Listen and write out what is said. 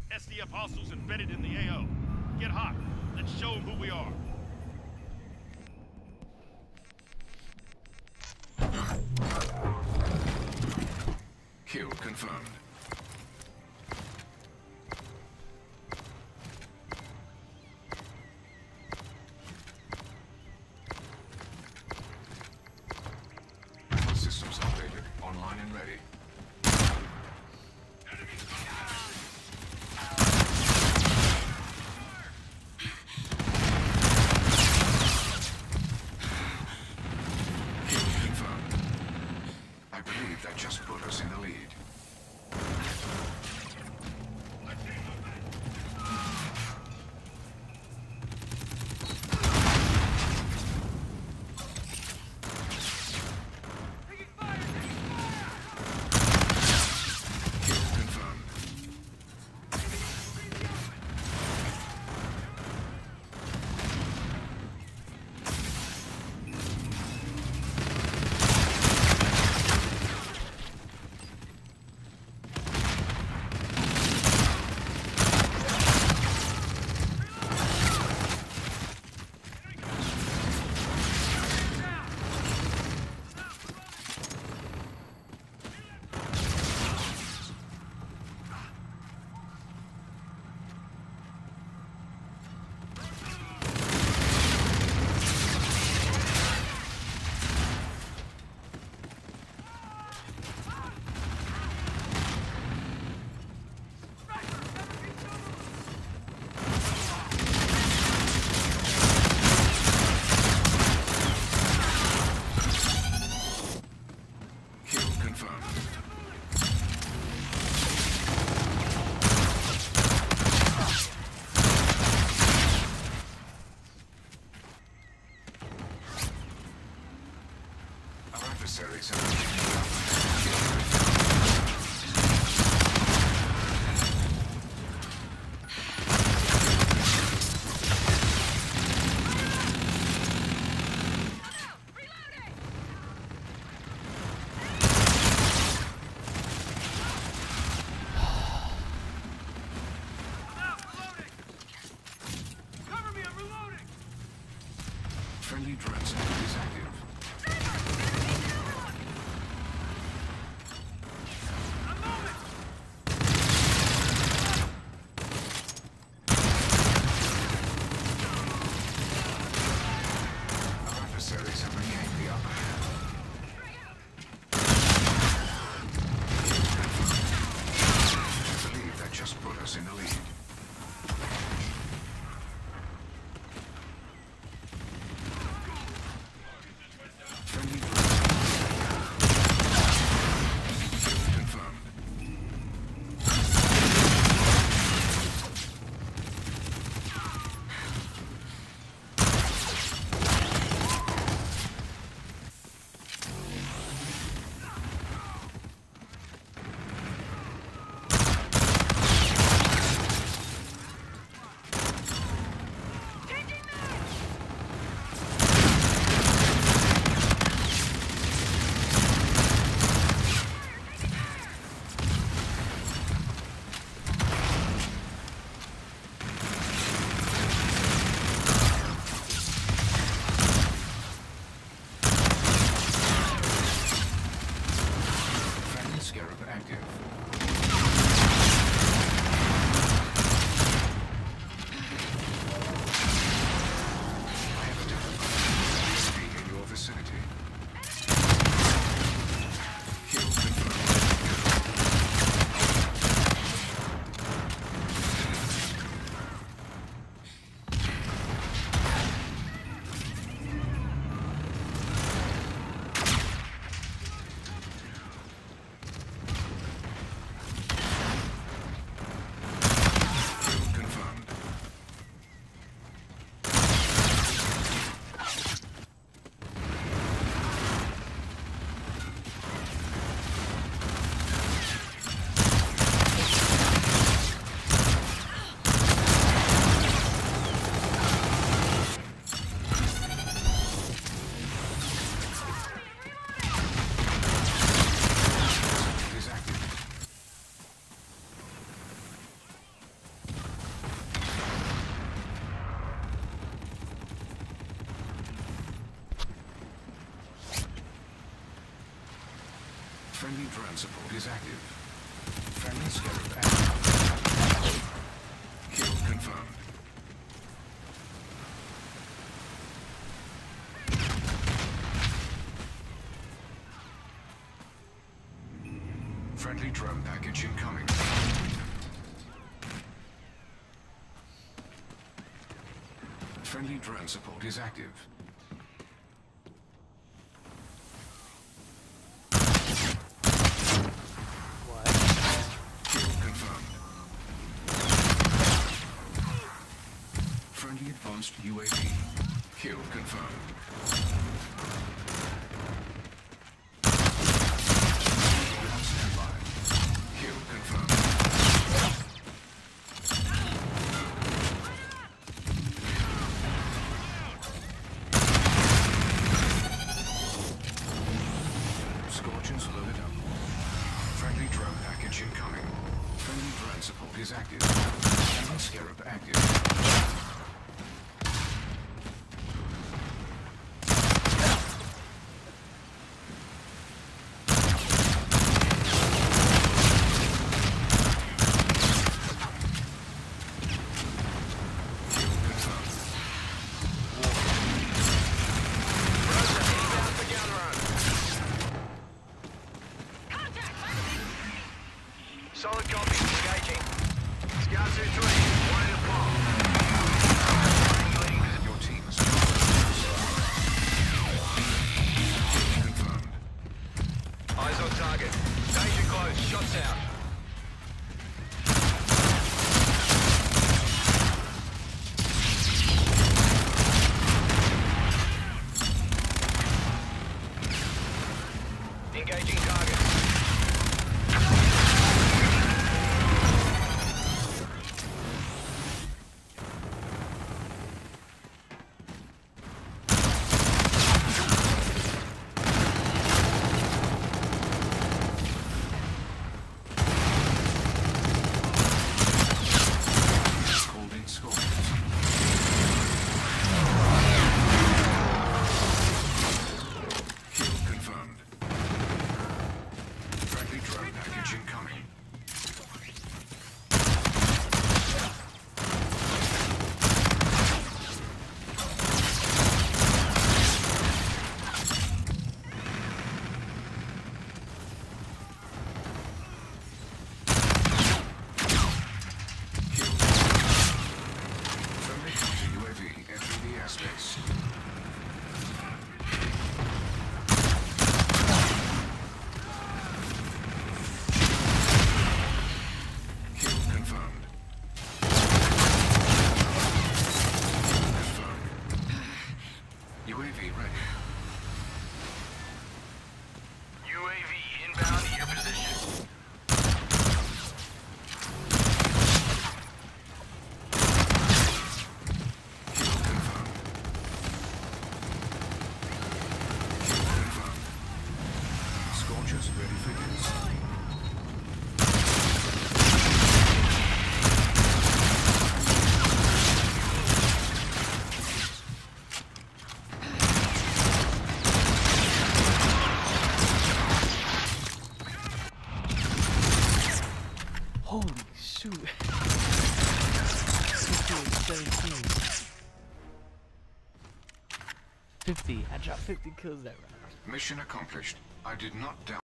SDF hostiles embedded in the AO. Get hot. Let's show them who we are. Kill confirmed. All systems updated. Online and ready. Kill confirmed. I believe that just put us in the lead. Friendly drone support is active. Friendly scarab active. Kill confirmed. Friendly drone package incoming. Friendly drone support is active. What? Kill confirmed. Friendly advanced UAV. Kill confirmed. On standby. Kill confirmed. Scorchers loaded up. Friendly drone package incoming. Friendly drone support is active. Friendly scarab active. Solid copy. Engaging. Scout 2-3. One in a bomb. Your team is confirmed. Eyes on target. Danger close. Shots out. Engaging target. Holding Scorchers. Kill confirmed. Friendly drone package incoming. Kill. Friendly counter UAV entering the airspace. Kill confirmed. Confirmed. UAV ready. UAV inbound to your position. Kill confirmed. Kill confirmed. Scorchers ready for use. Holy shoot. 17. 50. I dropped 50 kills that round. Mission accomplished. I did not doubt.